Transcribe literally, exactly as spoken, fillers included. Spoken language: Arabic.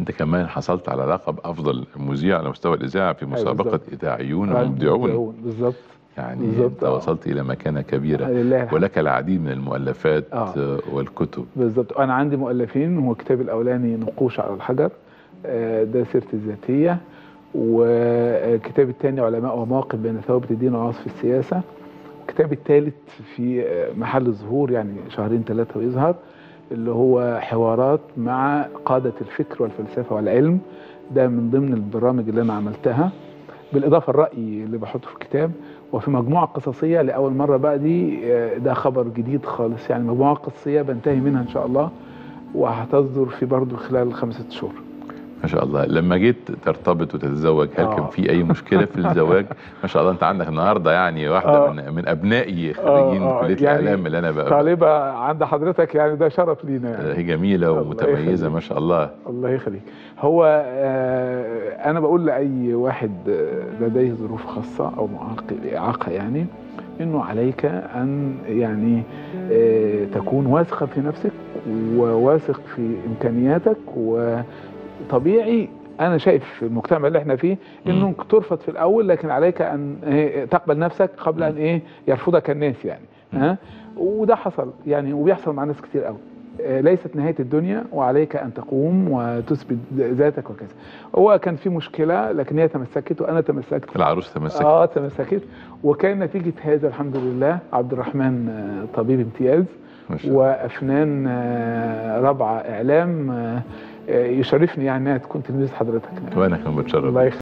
انت كمان حصلت على لقب افضل مذيع على مستوى الاذاعه في مسابقه اذاعيون ومبدعون. بالظبط. يعني بالزبط. انت وصلت الى مكانه كبيره ولك العديد من المؤلفات آه. والكتب. بالظبط. انا عندي مؤلفين، هو كتابي الاولاني نقوش على الحجر، ده سيرتي الذاتيه، وكتابي الثاني علماء ومواقف بين ثوابت الدين وعواصف السياسه، وكتابي الثالث في محل الظهور يعني شهرين ثلاثه ويظهر، اللي هو حوارات مع قاده الفكر والفلسفه والعلم. ده من ضمن البرامج اللي انا عملتها، بالاضافه الراي اللي بحطه في الكتاب. وفي مجموعه قصصيه لاول مره بقى، دي ده خبر جديد خالص، يعني مجموعه قصصيه بنتهي منها ان شاء الله، وهتصدر في برضه خلال خمسة شهور. ما شاء الله. لما جيت ترتبط وتتزوج، هل آه. كان في اي مشكله في الزواج؟ ما شاء الله انت عندك النهارده يعني واحده آه. من من ابنائي خريجين آه. آه. كليه يعني الاعلام اللي انا بقى طالبه عند حضرتك، يعني ده شرف لينا يعني. هي جميله ومتميزه ما شاء الله. الله يخليك. هو آه انا بقول لاي واحد لديه ظروف خاصه او اعاقه يعني، انه عليك ان يعني آه تكون واثقه في نفسك وواثق في امكانياتك. وطبيعي انا شايف في المجتمع اللي احنا فيه انه ترفض في الاول، لكن عليك ان تقبل نفسك قبل ان ايه يرفضك الناس يعني. ها وده حصل يعني، وبيحصل مع ناس كتير قوي. ليست نهايه الدنيا، وعليك ان تقوم وتثبت ذاتك وكذا. هو كان في مشكله لكن هي تمسكت وانا تمسكت. العروس تمسكت. اه تمسكت. وكان نتيجه هذا الحمد لله عبد الرحمن طبيب امتياز، وافنان رابعه اعلام، يشرفني يعني انها تكون تلميذ حضرتك. وانا كمان بتشرف. الله يخليك.